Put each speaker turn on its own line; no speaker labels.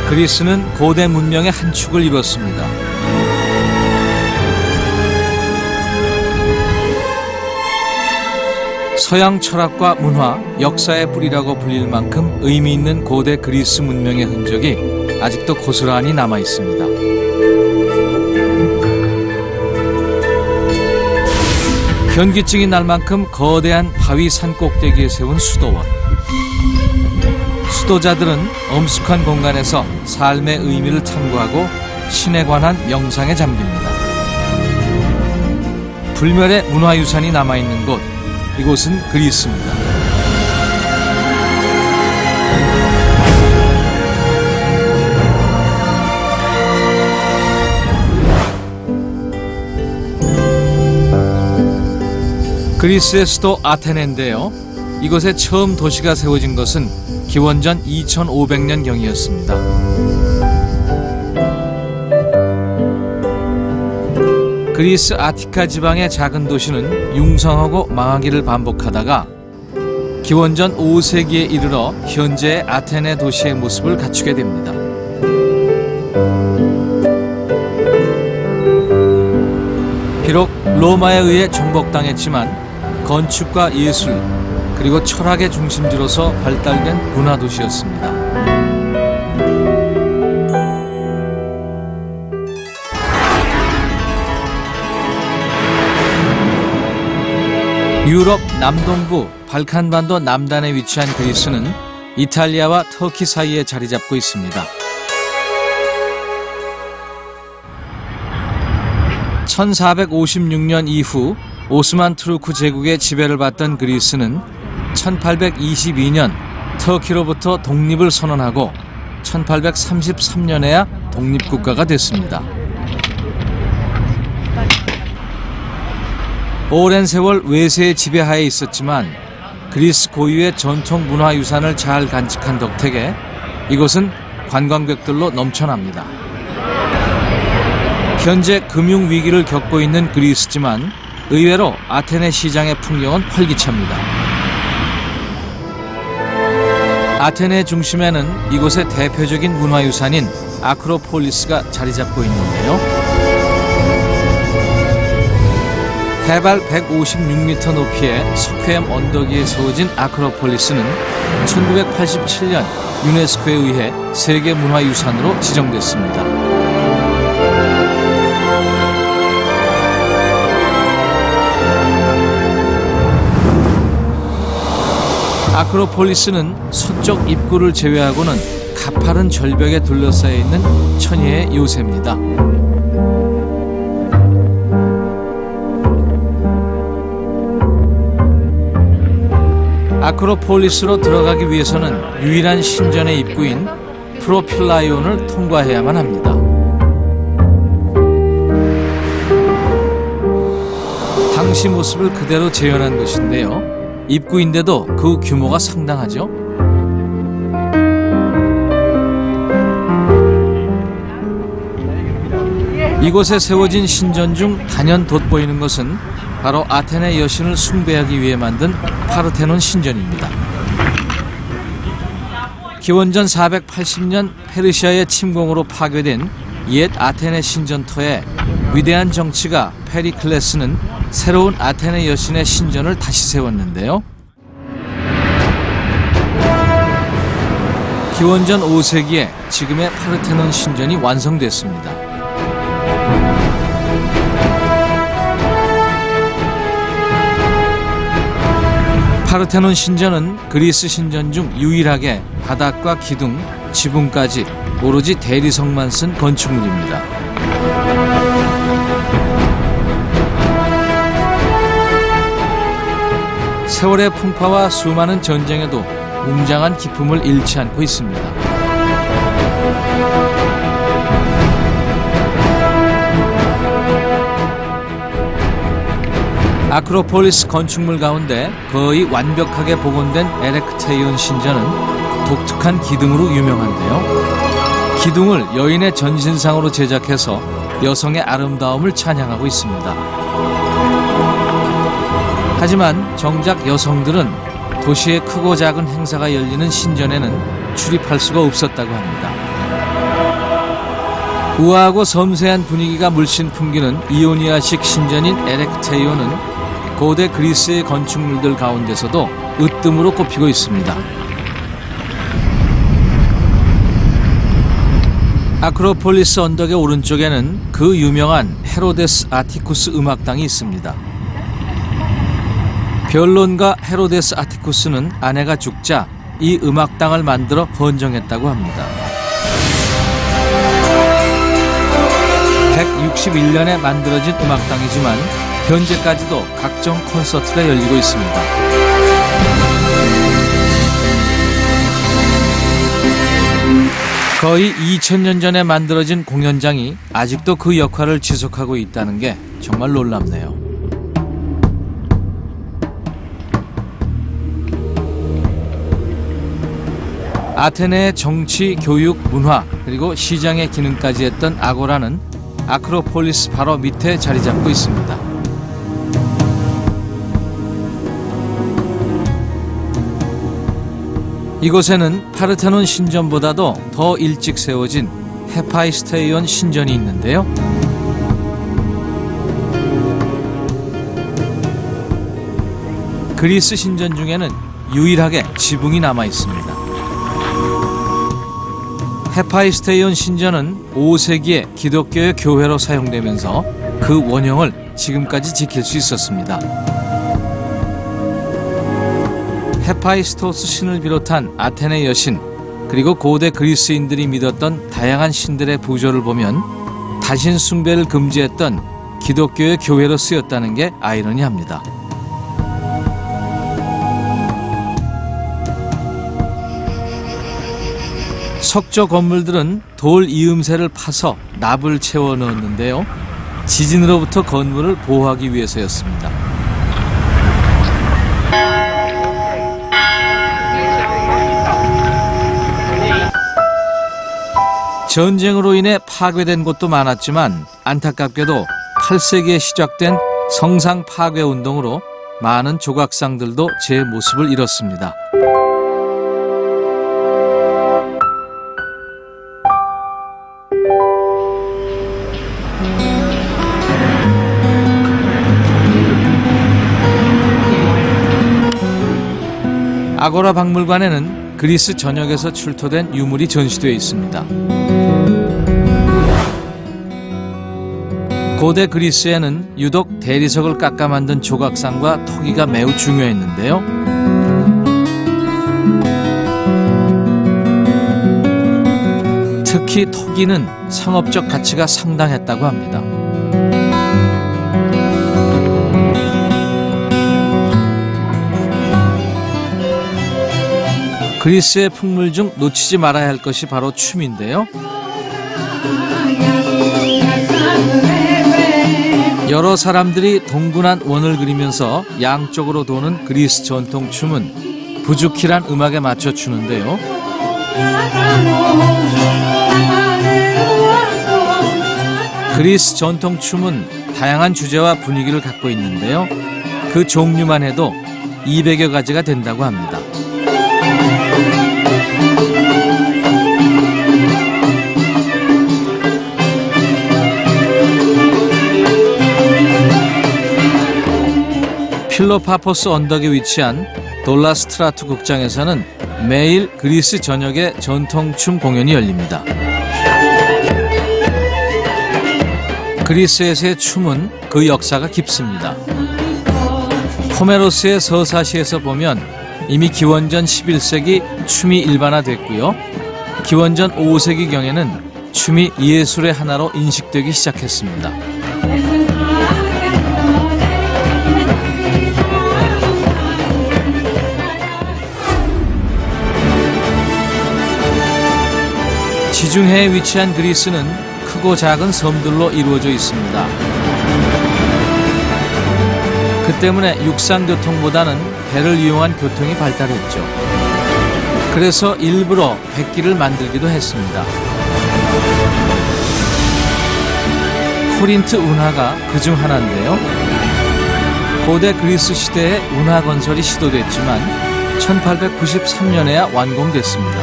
그리스는 고대 문명의 한 축을 이뤘습니다. 서양 철학과 문화, 역사의 뿌리라고 불릴 만큼 의미 있는 고대 그리스 문명의 흔적이 아직도 고스란히 남아 있습니다. 현기증이 날 만큼 거대한 바위 산 꼭대기에 세운 수도원. 수도자들은 엄숙한 공간에서 삶의 의미를 탐구하고 신에 관한 명상에 잠깁니다. 불멸의 문화유산이 남아있는 곳, 이곳은 그리스입니다. 그리스의 수도 아테네인데요. 이곳에 처음 도시가 세워진 것은 기원전 2500년경이었습니다. 그리스 아티카 지방의 작은 도시는 융성하고 망하기를 반복하다가 기원전 5세기에 이르러 현재의 아테네 도시의 모습을 갖추게 됩니다. 비록 로마에 의해 정복당했지만 건축과 예술 그리고 철학의 중심지로서 발달된 문화도시였습니다. 유럽 남동부 발칸반도 남단에 위치한 그리스는 이탈리아와 터키 사이에 자리 잡고 있습니다. 1456년 이후 오스만 투르크 제국의 지배를 받던 그리스는 1822년 터키로부터 독립을 선언하고 1833년에야 독립국가가 됐습니다. 오랜 세월 외세의 지배하에 있었지만 그리스 고유의 전통 문화유산을 잘 간직한 덕택에 이곳은 관광객들로 넘쳐납니다. 현재 금융위기를 겪고 있는 그리스지만 의외로 아테네 시장의 풍경은 활기찹니다. 아테네 중심에는 이곳의 대표적인 문화유산인 아크로폴리스가 자리 잡고 있는데요. 해발 156m 높이의 석회암 언덕 위에 세워진 아크로폴리스는 1987년 유네스코에 의해 세계문화유산으로 지정됐습니다. 아크로폴리스는 서쪽 입구를 제외하고는 가파른 절벽에 둘러싸여 있는 천혜의 요새입니다. 아크로폴리스로 들어가기 위해서는 유일한 신전의 입구인 프로필라이온을 통과해야만 합니다. 당시 모습을 그대로 재현한 것인데요. 입구인데도 그 규모가 상당하죠. 이곳에 세워진 신전 중 단연 돋보이는 것은 바로 아테네 여신을 숭배하기 위해 만든 파르테논 신전입니다. 기원전 480년 페르시아의 침공으로 파괴된 옛 아테네 신전터에 위대한 정치가 페리클레스는 새로운 아테네 여신의 신전을 다시 세웠는데요. 기원전 5세기에 지금의 파르테논 신전이 완성됐습니다. 파르테논 신전은 그리스 신전 중 유일하게 바닥과 기둥, 지붕까지 오로지 대리석만 쓴 건축물입니다. 세월의 풍파와 수많은 전쟁에도 웅장한 기품을 잃지 않고 있습니다. 아크로폴리스 건축물 가운데 거의 완벽하게 복원된 에렉테이온 신전은 독특한 기둥으로 유명한데요. 기둥을 여인의 전신상으로 제작해서 여성의 아름다움을 찬양하고 있습니다. 하지만 정작 여성들은 도시의 크고 작은 행사가 열리는 신전에는 출입할 수가 없었다고 합니다. 우아하고 섬세한 분위기가 물씬 풍기는 이오니아식 신전인 에렉테이온은 고대 그리스의 건축물들 가운데서도 으뜸으로 꼽히고 있습니다. 아크로폴리스 언덕의 오른쪽에는 그 유명한 헤로데스 아티쿠스 음악당이 있습니다. 변론가 헤로데스 아티쿠스는 아내가 죽자 이 음악당을 만들어 번정했다고 합니다. 161년에 만들어진 음악당이지만 현재까지도 각종 콘서트가 열리고 있습니다. 거의 2000년 전에 만들어진 공연장이 아직도 그 역할을 지속하고 있다는 게 정말 놀랍네요. 아테네의 정치, 교육, 문화, 그리고 시장의 기능까지 했던 아고라는 아크로폴리스 바로 밑에 자리 잡고 있습니다. 이곳에는 파르테논 신전보다도 더 일찍 세워진 헤파이스테이온 신전이 있는데요. 그리스 신전 중에는 유일하게 지붕이 남아 있습니다. 헤파이스테이온 신전은 5세기에 기독교의 교회로 사용되면서 그 원형을 지금까지 지킬 수 있었습니다. 헤파이스토스 신을 비롯한 아테네 여신, 그리고 고대 그리스인들이 믿었던 다양한 신들의 부조를 보면 다신 숭배를 금지했던 기독교의 교회로 쓰였다는 게 아이러니합니다. 석조 건물들은 돌 이음새를 파서 납을 채워 넣었는데요. 지진으로부터 건물을 보호하기 위해서였습니다. 전쟁으로 인해 파괴된 곳도 많았지만 안타깝게도 8세기에 시작된 성상 파괴 운동으로 많은 조각상들도 제 모습을 잃었습니다. 아고라 박물관에는 그리스 전역에서 출토된 유물이 전시되어 있습니다. 고대 그리스에는 유독 대리석을 깎아 만든 조각상과 토기가 매우 중요했는데요. 특히 토기는 상업적 가치가 상당했다고 합니다. 그리스의 풍물 중 놓치지 말아야 할 것이 바로 춤인데요. 여러 사람들이 동분한 원을 그리면서 양쪽으로 도는 그리스 전통 춤은 부주키란 음악에 맞춰 추는데요. 그리스 전통 춤은 다양한 주제와 분위기를 갖고 있는데요. 그 종류만 해도 200여 가지가 된다고 합니다. 필로파포스 언덕에 위치한 돌라스트라투 극장에서는 매일 그리스 전역의 전통춤 공연이 열립니다. 그리스에서의 춤은 그 역사가 깊습니다. 호메로스의 서사시에서 보면 이미 기원전 11세기 춤이 일반화됐고요. 기원전 5세기경에는 춤이 예술의 하나로 인식되기 시작했습니다. 지중해에 위치한 그리스는 크고 작은 섬들로 이루어져 있습니다. 그 때문에 육상교통보다는 배를 이용한 교통이 발달했죠. 그래서 일부러 뱃길을 만들기도 했습니다. 코린트 운하가 그중 하나인데요. 고대 그리스 시대에 운하 건설이 시도됐지만 1893년에야 완공됐습니다.